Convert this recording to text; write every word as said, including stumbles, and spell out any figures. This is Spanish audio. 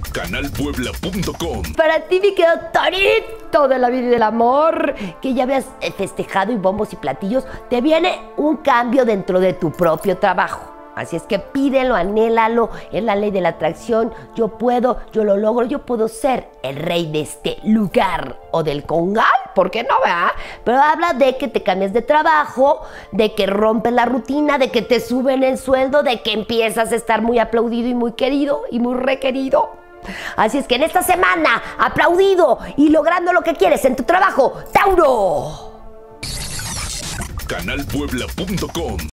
canal puebla punto com. Para ti, mi querido Torito de la vida y del amor, que ya habías festejado y bombos y platillos, te viene un cambio dentro de tu propio trabajo. Así es que pídelo, anhélalo, es la ley de la atracción. Yo puedo, yo lo logro, yo puedo ser el rey de este lugar o del congal, ¿por qué no, verdad? Pero habla de que te cambias de trabajo, de que rompes la rutina, de que te suben el sueldo, de que empiezas a estar muy aplaudido y muy querido y muy requerido. Así es que en esta semana, aplaudido y logrando lo que quieres en tu trabajo, Tauro. canal puebla punto com